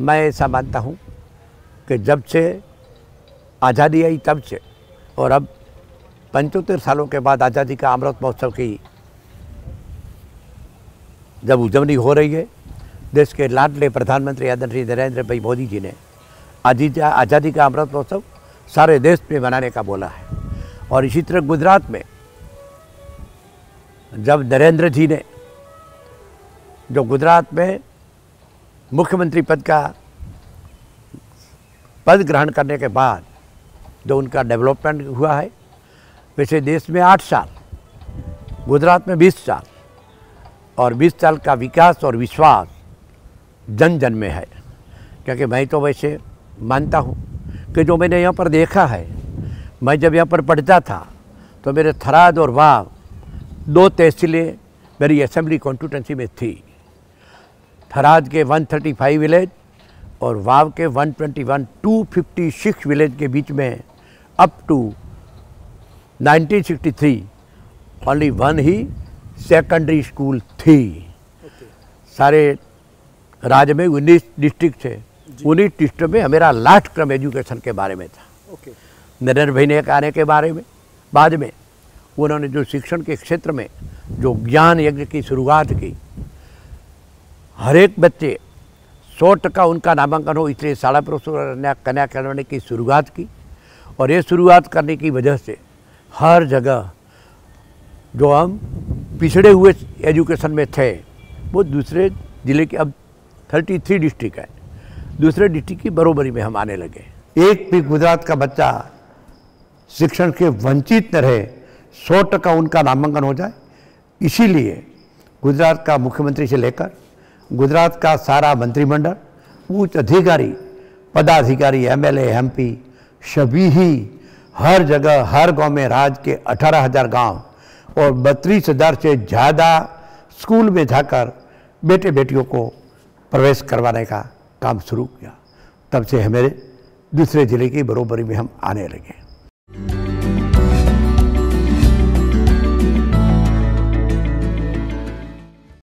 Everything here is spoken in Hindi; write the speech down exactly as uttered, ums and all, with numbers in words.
मैं ऐसा मानता हूँ कि जब से आज़ादी आई तब से और अब पंचोत्तर सालों के बाद आज़ादी का अमृत महोत्सव की जब उजवनी हो रही है, देश के लाडले प्रधानमंत्री आदरणीय नरेंद्र भाई मोदी जी ने आज़ादी का अमृत महोत्सव सारे देश में मनाने का बोला है। और इसी तरह गुजरात में जब नरेंद्र जी ने जो गुजरात में मुख्यमंत्री पद का पद ग्रहण करने के बाद जो उनका डेवलपमेंट हुआ है, वैसे देश में आठ साल, गुजरात में बीस साल और बीस साल का विकास और विश्वास जन जन में है। क्योंकि मैं तो वैसे मानता हूँ कि जो मैंने यहाँ पर देखा है, मैं जब यहाँ पर पढ़ता था तो मेरे थराद और वाव दो तहसीलें मेरी असेंबली कॉन्स्टिट्यूंसी में थी। थराद के एक सौ पैंतीस विलेज और वाव के एक सौ इक्कीस दो सौ छप्पन विलेज के बीच में अप टू उन्नीस सौ तिरसठ ओनली वन ही सेकेंडरी स्कूल थी। okay. सारे राज्य में उन्नीस डिस्ट्रिक्ट थे, उन्नीस डिस्ट्रिक्ट में मेरा लास्ट क्रम एजुकेशन के बारे में था। okay. नरेंद्र भाई ने आने के बारे में बाद में उन्होंने जो शिक्षण के क्षेत्र में जो ज्ञान यज्ञ की शुरुआत की, हर एक बच्चे सौ टका उनका नामांकन हो इसलिए शाला प्रवेश कन्या करवाने की शुरुआत की। और ये शुरुआत करने की वजह से हर जगह जो हम पिछड़े हुए एजुकेशन में थे वो दूसरे ज़िले के अब तैंतीस डिस्ट्रिक्ट है, दूसरे डिस्ट्रिक्ट की बरोबरी में हम आने लगे। एक भी गुजरात का बच्चा शिक्षण के वंचित न रहे, सौ टका उनका नामांकन हो जाए। इसीलिए गुजरात का मुख्यमंत्री से लेकर गुजरात का सारा मंत्रिमंडल, उच्च अधिकारी, पदाधिकारी, एमएलए, एमपी सभी ही हर जगह हर गांव में राज्य के अठारह हज़ार गाँव और बत्तीस हज़ार से ज़्यादा स्कूल में जाकर बेटे बेटियों को प्रवेश करवाने का काम शुरू किया। तब से हमारे दूसरे ज़िले की बरोबरी में हम आने लगे।